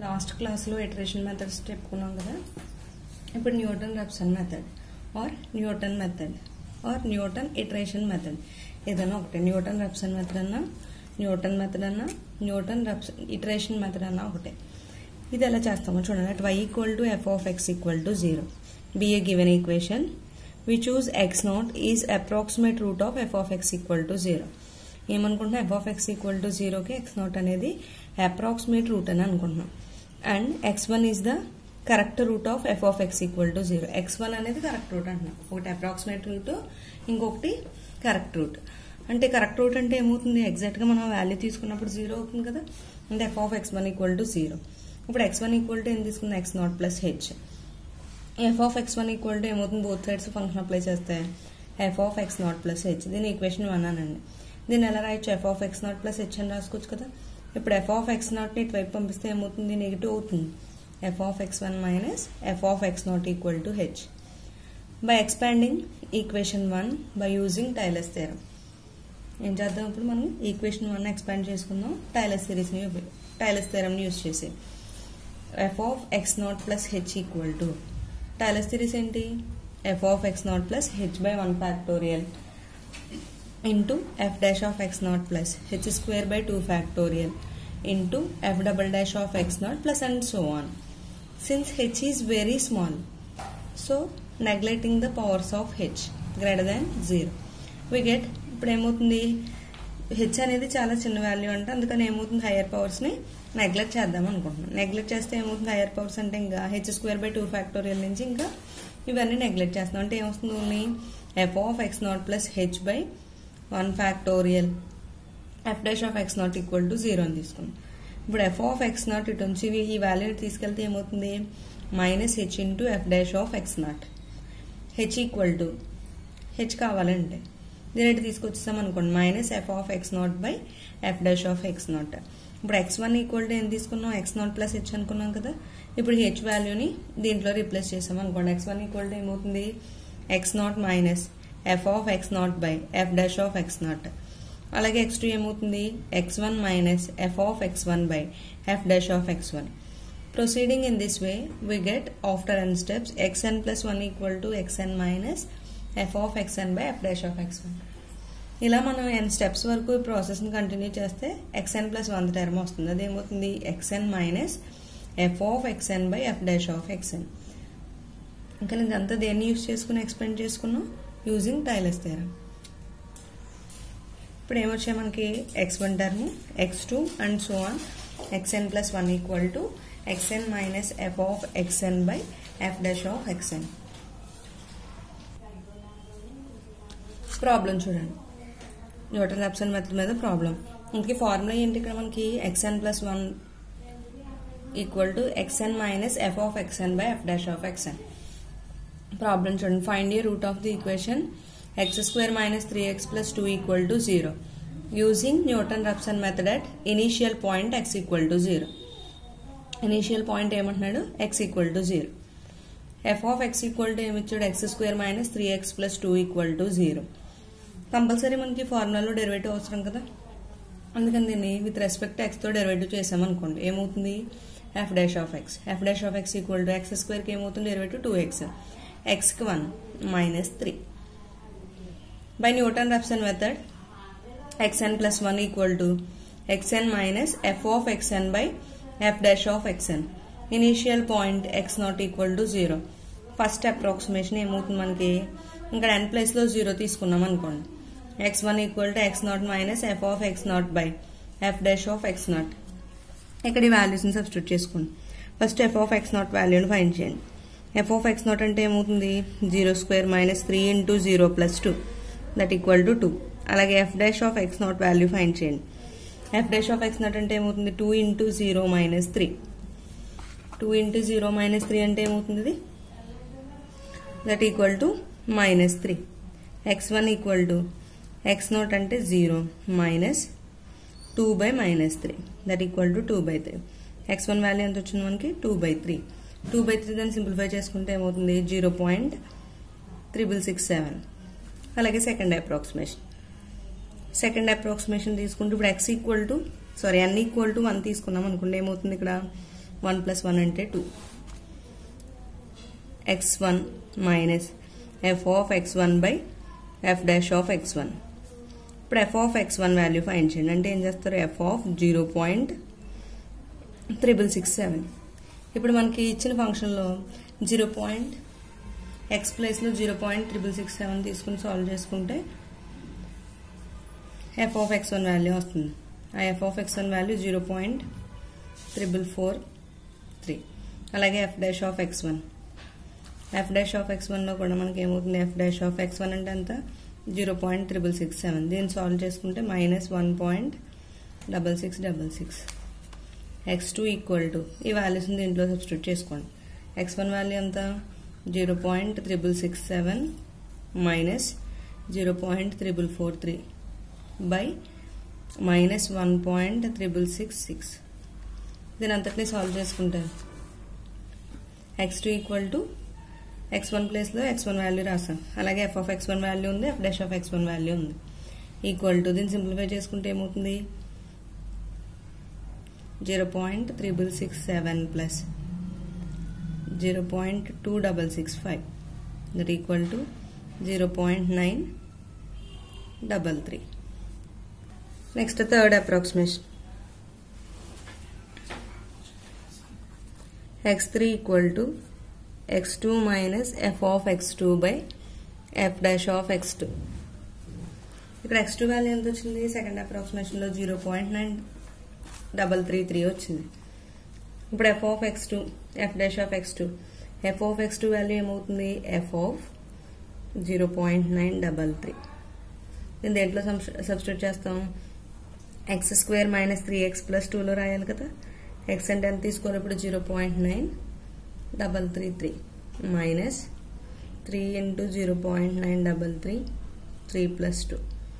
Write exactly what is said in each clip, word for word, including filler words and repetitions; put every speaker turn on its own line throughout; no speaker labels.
Last క్లాస్లో iteration methods చెప్పుకున్నాం కదా. ఇప్పుడు Newton Raphson method or Newton method or Newton iteration method ఏదైనా ఒకటి. న్యూటన్ రాప్సన్ మెథడ్ అన్నా, న్యూటన్ మెథడ్ అన్నా, న్యూటన్ రాప్సన్ ఇటరేషన్ మెథడ్ అన్నా ఒకటే. ఇది ఎలా చేస్తామో చూడండి. At y equal to f of x equal to zero be a given equation we choose x nought is approximate root of f of x equal to zero. ఏమనుకుంటున్నాం, f of x equal to జీరోకి x not అనేది approximate root అని అనుకుంటున్నాం. And x one is the correct root of f of x equal to zero. X one అనేది correct root అంటున్నాం. ఒకటి approximate root, ఇంకొకటి correct root. అంటే correct root అంటే ఏమవుతుంది, ఎగ్జాక్ట్ గా మనం వాల్యూ తీసుకున్నప్పుడు జీరో అవుతుంది కదా. అంటే f of X one equal to zero. ఇప్పుడు ఎక్స్ వన్ ఈక్వల్ టు ఏం తీసుకుందాం, x nought plus h. F of X one equal to ఏమవుతుంది, బోత్ సైడ్స్ ఫంక్షన్ అప్లై చేస్తే f of x nought plus h. దీని equation one అనండి. దీన్ని ఎలా రాయొచ్చు, f of x nought plus h అని రాసుకోవచ్చు కదా. ఇప్పుడు ఎఫ్ ఆఫ్ ఎక్స్ నాట్ ని ఇటువైపు పంపిస్తే ఏమవుతుంది, నెగిటివ్ అవుతుంది. F of X one minus F of x not equal to h. By expanding equation one by using Taylor's theorem. ఏం చేద్దాం, ఇప్పుడు మనం ఈక్వేషన్ వన్ ఎక్స్పాండ్ చేసుకుందాం టైలర్స్ సిరీస్ ని టైలర్స్ థియరం ని యూజ్ చేసి. F of x nought plus h equal to Taylor's series ఏంటి, f of x nought plus h by one factorial into f dash of x naught plus h square by two factorial into f double dash of x naught plus and so on. Since h is very small, so neglecting the powers of h greater than zero, we get ఇప్పుడు ఏమవుతుంది, h అనేది చాలా చిన్న value అంటే అందుకని ఏమవుతుంది, hire powers ని neglect చేద్దాం అనుకుంటున్నాం. నెగ్లెక్ట్ చేస్తే ఏమవుతుంది, హైయర్ పవర్స్ అంటే ఇంకా h square by two factorial నుంచి ఇంకా ఇవన్నీ నెగ్లెక్ట్ చేస్తాం. అంటే ఏమొస్తుంది, only f of x nought plus h by one factorial f dash of x not equal to zero అని తీసుకున్నాం. ఇప్పుడు ఎఫ్ ఆఫ్ ఎక్స్ నాట్ ఇటు నుంచి ఈ వాల్యూని తీసుకెళ్తే ఏమవుతుంది, minus h into f dash of x nought. H equal to h కావాలంటే దీని ఇటు తీసుకొచ్చేసాం అనుకోండి, minus F of x not by F dash of x nought. ఇప్పుడు ఎక్స్ వన్ ఈక్వల్ టు ఏం తీసుకున్నాం, ఎక్స్ నాట్ ప్లస్ హెచ్ అనుకున్నాం కదా. ఇప్పుడు హెచ్ వాల్యూని దీంట్లో రీప్లేస్ చేసాం అనుకోండి. ఎక్స్ వన్ ఈక్వల్ టు ఏమవుతుంది, x not minus F of x not by F dash of x nought. అలాగే ఎక్స్ టూ ఏమవుతుంది, x one minus F of X one by F dash of X one. Proceeding in this way we get after n steps xn plus one equal to xn minus f of xn by f dash of x one. ఇలా మనం n steps వరకు ఈ process ని continue చేస్తే xn plus one term వస్తుంది. అదేమవుతుంది, xn minus F of xn by F dash of xn. ఇంకా ఇదంతా దేన్ని యూజ్ చేసుకుని ఎక్స్ప్లెయిన్ చేసుకున్నాం, యూజింగ్ టైలర్స్ థియరం. ఇప్పుడు ఏమొచ్చాయి మనకి, x one term, x two and so on. xn plus one equal to xn minus F of xn by F dash of xn. Problem చూడండి, Newton Raphson method మీద problem. ఇందుకే formula ఏంటి ఇక్కడ మనకి, xn plus one equal to xn minus F of xn by F dash of xn. Problem చూడండి, find a root of the equation x square minus three x plus two equal to zero using Newton Raphson method at initial point x equal to zero. Initial point ఏమంటున్నాడు, x equal to zero. F of x equal to ఏమిచ్చాడు, x square minus three x plus two equal to zero. Compulsory మనకి ఫార్ములాలో derivative అవసరం కదా, అందుకని దీన్ని with respect x తో derivative చేసామనుకోండి, ఏమవుతుంది, f dash of x. F dash of x equal to x square కి ఏమవుతుంది, డెరివేటివ్ టూ ఎక్స్, ఎక్స్ కి one minus three. By Newton Raphson method xn plus one equal to xn minus F of xn by F dash of xn. Initial point x not equal to zero. First approximation ఏమవుతుంది మనకి, ఇక్కడ n place లో zero తీసుకున్నాం అనుకోండి, x one equal to x not minus F of x not by F dash of x naught. ఇక్కడ ఈ values ని substitute చేసుకోండి. First f of x naught వాల్యూని ఫైండ్ చేయండి. ఎఫ్ ఆఫ్ ఎక్స్ నాట్ అంటే ఏమవుతుంది, zero square minus three into zero plus two that equal to two. అలాగే f dash of x naught value find చేయండి. F dash of x naught అంటే ఏమవుతుంది, two into zero minus three. Two into zero minus three అంటే ఏమవుతుంది, that equal to minus three. X one equal to x naught అంటే zero minus two by minus three that equal to two by three. X one value ఎంత వచ్చింది మనకి, two by three. Two by three దాన్ని simplify చేసుకుంటే ఏమవుతుంది, zero point triple six seven. అలాగే second approximation second approximation తీసుకుంటే ఇప్పుడు X equal to sorry N equal to one తీసుకున్నాం అనుకోండి, ఏమవుతుంది ఇక్కడ వన్ ప్లస్ వన్ అంటే two. X one minus F of X one by F dash of X one. ఇప్పుడు F of X one value find చేయండి. అంటే ఏం చేస్తారు, F of zero point triple six seven. ఇప్పుడు మనకి ఇచ్చిన ఫంక్షన్లో జీరో పాయింట్ ఎక్స్ ప్లేస్లో zero point triple six seven తీసుకుని సాల్వ్ చేసుకుంటే f of X one value వస్తుంది. ఆ f of X one value zero point triple four three. అలాగే f dash of X one, f dash of x వన్లో కూడా మనకి ఏమవుతుంది, f dash of X one అంటే ఎంత, zero point triple six seven. దీన్ని సాల్వ్ చేసుకుంటే minus one point double six double six. X two equal to ఈ వాల్యూస్ని దీంట్లో సబ్స్టిట్యూట్ చేసుకోండి. ఎక్స్ వన్ వాల్యూ ఎంత, zero point triple six seven minus zero point triple four three by minus one point triple six six. దీని అంతటినీ solve చేసుకుంటే x two equal to x one ప్లేస్లో x one value రాసాం. అలాగే f of X one value ఉంది, f dash of X one value ఉంది. Equal to దీన్ని simplify చేసుకుంటే ఏమవుతుంది, zero point triple six seven plus zero point two double six five that equal to zero point nine double three. Next third approximation. X three equal to x two minus F of x two by F dash of x two. ఇక్కడ x two value ఎంత వచ్చింది, second అప్రాక్సిమేషన్లో zero point nine double three three వచ్చింది. ఇప్పుడు F of x two f dash of x two, f of x two value ఏమవుతుంది, f of zero point nine double three. దీని దేంట్లో substitute చేస్తాం, x square minus three x plus టూలో రాయాలి కదా. X అంటే ఎంత తీసుకోవాలి ఇప్పుడు, zero point nine double three three minus three into zero point nine double three three plus two.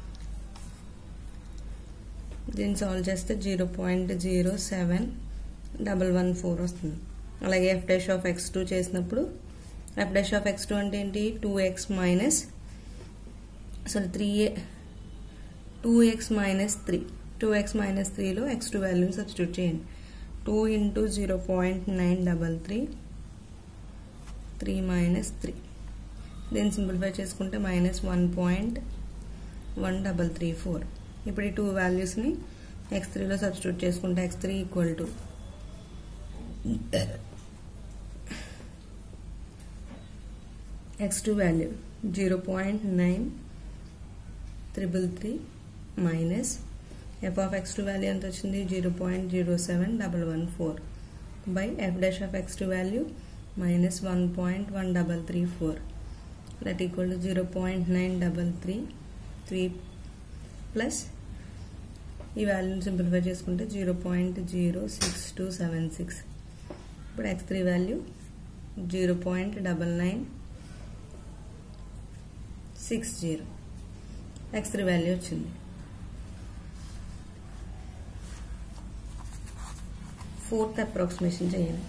దీన్ని సాల్వ్ చేస్తే zero point zero seven double one four వస్తుంది. అలాగే f dash of x two చేసినప్పుడు f dash of x two అంటే ఏంటి, two x minus sorry three two x minus three. Two x minus త్రీలో x two వాల్యూని substitute చేయండి. Two into zero point nine double three three minus three. దీన్ని simplify చేసుకుంటే minus one point one double three four. ఇప్పుడు ఈ two వాల్యూస్ని x త్రీలో substitute చేసుకుంటే x three equal to x two value zero point nine triple three minus F of x two value ఎంత వచ్చింది, zero point zero seven double one four by F dash of x two value minus one point one double three four that equal to zero point nine double three three plus ఈ వాల్యూని simplify చేసుకుంటే zero point zero six two seven six. ఇప్పుడు x three value zero point double nine six zero. X three value వచ్చింది. Fourth approximation చేయాలి.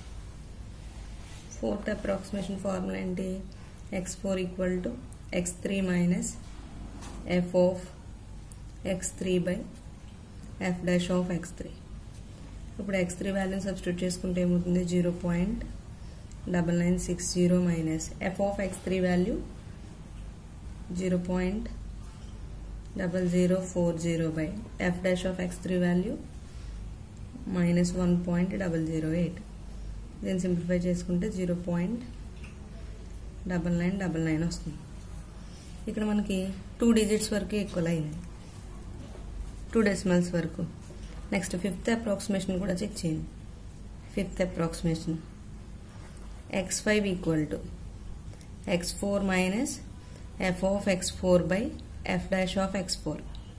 Fourth approximation formula ఏంటి, x four equal to x three minus F of x three by F dash of x three. ఇప్పుడు x three వాల్యూని substitute చేసుకుంటే ఏమవుతుంది, zero point double nine six zero minus F of x three value zero point double zero four zero by F dash of x three value minus one point double zero eight. దీన్ని simplify చేసుకుంటే zero point double nine double nine వస్తుంది. ఇక్కడ మనకి two digits వరకు equal అయింది, two decimals వరకు. Next fifth approximation కూడా check చేయండి. Fifth approximation x five equal to x four minus F of x four by F dash of x four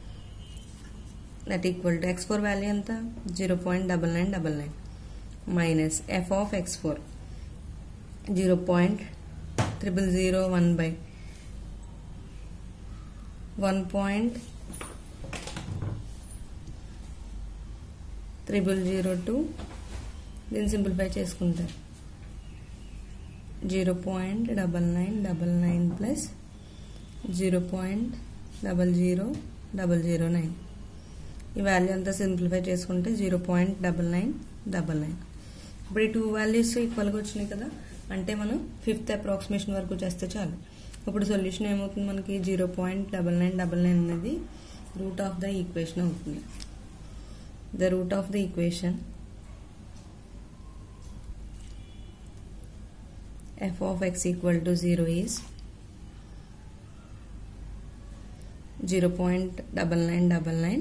that equal to x four value ఎంత, zero point double nine double nine minus F of x four zero point triple zero one by one point triple zero two. దీన్ని simplify చేసుకుంటారు, zero point double nine double nine plus zero point double zero double zero nine. ఈ value అంతా simplify చేసుకుంటే zero point double nine double nine. ఇప్పుడు ఈ two values ఈక్వల్గా వచ్చినాయి కదా, అంటే మనం ఫిఫ్త్ అప్రాక్సిమేషన్ వరకు చేస్తే చాలు. ఇప్పుడు సొల్యూషన్ ఏమవుతుంది మనకి, zero point double nine double nine అనేది రూట్ ఆఫ్ ద ఈక్వేషన్ అవుతుంది. The root of the equation f of x equal to zero is zero point nine nine nine nine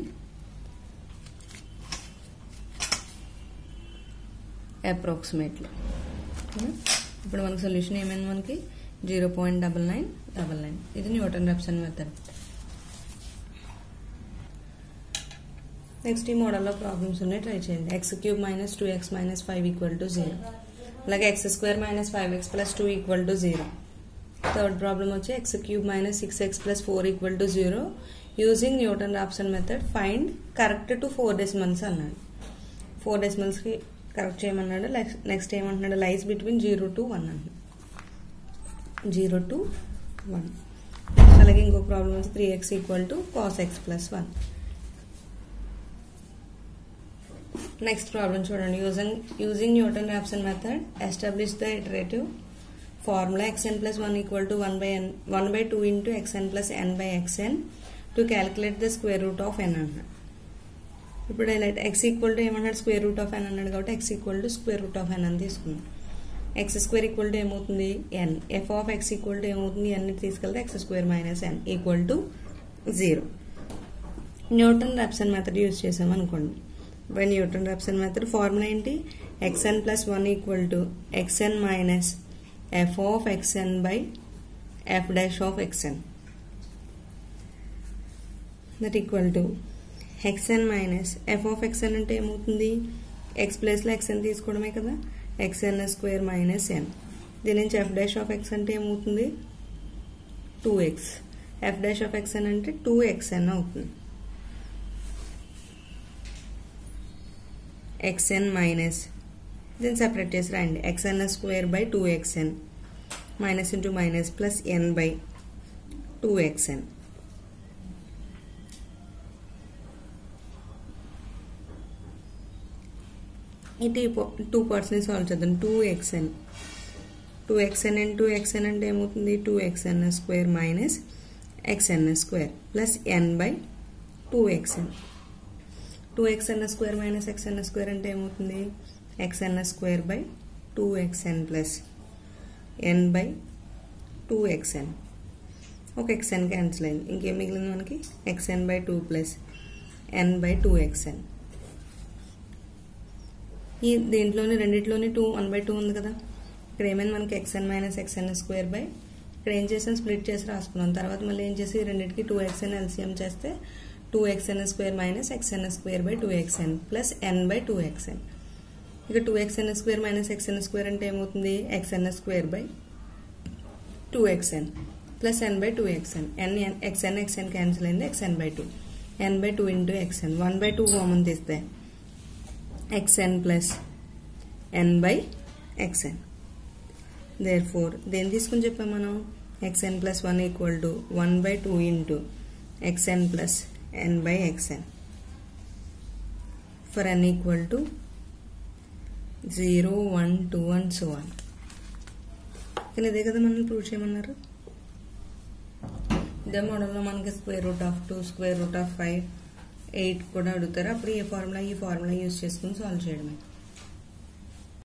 approximately. ఇప్పుడు మనకి సొల్యూషన్ ఏమైంది మనకి zero point double nine double nine. ఇది Newton Raphson method. Next ఈ మోడల్లో problems ఉన్నాయి, try చేయండి. X cube minus two x minus five equal to zero, అలాగే x square minus five x plus two equal to zero. Third problem వచ్చి x cube minus six x plus four equal to zero using Newton Raphson method find correct to four decimals అన్నాడు. Four decimals కి correct చేయమన్నాడు. Next ఏమంటున్నాడు, lies between zero to one అన్నాడు. Zero to one. అలాగే ఇంకొక problem వచ్చి three x equal to cos x plus one. Next problem చూడండి. Using using Newton Raphson method establish the iterative formula xn plus one equal to one by n one by two into xn plus n by xn to calculate the square root of n అన్నాడు. ఇప్పుడు X equal to ఏమన్నాడు, square root of n అన్నాడు కాబట్టి x equal to square root of n అని తీసుకున్నాం. X square equal to ఏమవుతుంది n. F of x equal to ఏమవుతుంది, n తీసుకెళ్తే x square minus n equal to zero. Newton Raphson method use చేసాం అనుకోండి. By Newton Raphson method formula ఏంటి, xn plus one equal to xn minus F of xn by F dash of xn that equal to xn minus F of xn అంటే ఏమవుతుంది, X place లో xn తీసుకోవడమే కదా, xn square minus ఎన్. దీని నుంచి F dash of x అంటే ఏమవుతుంది, two x. F dash of xn అంటే టూ xn అవుతుంది. xn మైనస్ దీన్ని సెపరేట్ చేసి రాయండి, xn square by two xn minus into minus plus n by two xn. ఇది టూ పార్ట్స్ ని సాల్వ్ చేద్దాం. Two xn two xn into xn అంటే ఏమవుతుంది, two xn square minus xn square plus n by two xn. Two xn square minus xn square అంటే ఏమవుతుంది, xn square by two xn plus n by two xn. ఒక xn cancel అయింది, ఇంకేం మిగిలింది మనకి, xn by two plus n by two xn. ఈ దీంట్లోని రెండిట్లోని టూ వన్ బై టూ ఉంది కదా, ఇక్కడ ఏమైంది మనకి xn minus xn square by, ఇక్కడ ఏం చేసాం స్ప్లిట్ చేసి రాసుకున్నాం. తర్వాత మళ్ళీ ఏం చేసి రెండింటికి టూ xn ఎల్సిఎం చేస్తే two xn square minus xn square by two xn plus n by two xn. ఇక two xn square minus xn square అంటే ఏమవుతుంది, xn square by two xn plus n by two xn. N xn xn cancel అయింది, xn by two, n by two into xn. One by two common తీస్తే xn plus n by xn. Therefore దేని తీసుకుని చెప్పాం మనం, xn plus one equal to one by two into xn plus n by xn for n equal to zero, one, two and so on. కానీ ఇదే కదా మనం prove చేయమన్నారు. ఇదే మోడల్లో మనకి square root of two, square root of five, eight కూడా అడుగుతారు. అప్పుడు ఈ ఫార్ములా ఈ ఫార్ములా యూజ్ చేసుకుని సాల్వ్ చేయడమే.